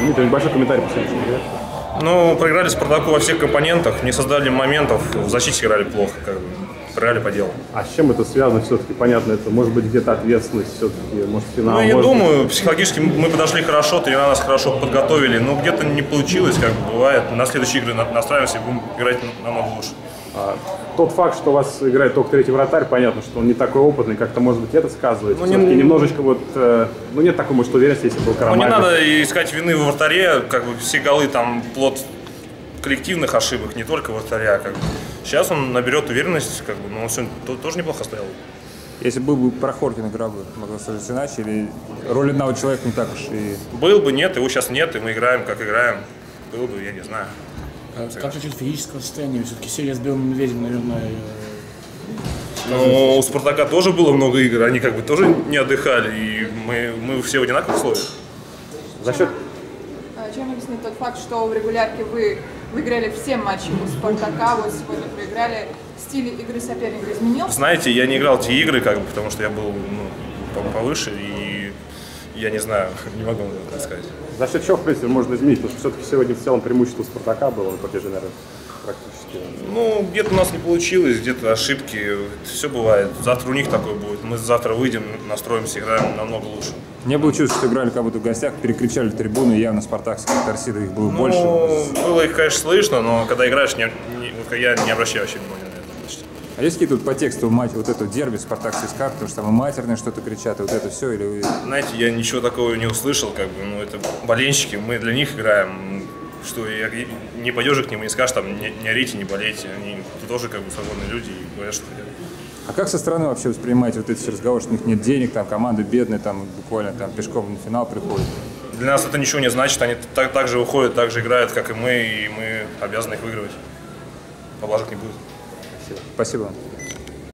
Дмитрий, небольшой комментарий по сегодняшней игре. Ну, проиграли Спартаку во всех компонентах, не создали моментов, в защите играли плохо, как бы, проиграли по делу. А с чем это связано все-таки? Понятно, это может быть где-то ответственность все-таки, может финал? Ну, я не думаю, психологически мы подошли хорошо, тренера нас хорошо подготовили, но где-то не получилось, как бы бывает. На следующие игры настраиваемся и будем играть намного лучше. Тот факт, что у вас играет только третий вратарь, понятно, что он не такой опытный, как-то, может быть, это сказывается. Ну, все-таки немножечко вот, ну, нет такой, может, уверенности, если был Карамайков. Ну, не надо искать вины в вратаре, как бы все голы там плод коллективных ошибок, не только вратаря, как бы. Сейчас он наберет уверенность, как бы, но он сегодня тоже неплохо стоял. Если был бы Прохоркин, игра бы могла сложиться иначе, или роль одного человека не так уж и... Был бы, нет, его сейчас нет, и мы играем, как играем. Был бы, я не знаю. Как насчет физического состояния? Все-таки серия с Белым Медведем, наверное... Но у Спартака тоже было много игр, они как бы тоже не отдыхали, и мы все в одинаковых условиях. За счет... Чем объяснить тот факт, что в регулярке вы выиграли все матчи у Спартака, вот сегодня проиграли, стиль игры соперника изменился? Знаете, я не играл те игры, как бы, потому что я был повыше, и я не знаю, не могу сказать. За счет чего, в принципе, можно изменить? Потому что все-таки сегодня в целом преимущество Спартака было на протяжении, наверное, практически. Ну, где-то у нас не получилось, где-то ошибки, все бывает. Завтра у них такое будет. Мы завтра выйдем, настроимся, играем намного лучше. Не было чувства, что играли как будто в гостях, перекричали трибуны, явно спартакских торсидов их было больше. Было их, конечно, слышно, но когда играешь, я не обращаю вообще внимания на это почти. А есть какие-то по тексту матча, вот это дерби Спартак-ЦСКА, потому что там и матерные что-то кричат, и вот это все, или вы... Знаете, я ничего такого не услышал, как бы, ну, это болельщики, мы для них играем, что не пойдешь к ним и не скажешь, там, не орите, не болейте, они тоже, как бы, свободные люди и говорят, что хотят. А как со стороны вообще воспринимаете вот эти разговоры, что у них нет денег, там, команды бедные, там, буквально, там, пешком на финал приходят? Для нас это ничего не значит, они так же выходят, так же играют, как и мы обязаны их выигрывать. Поблажек не будет. Спасибо.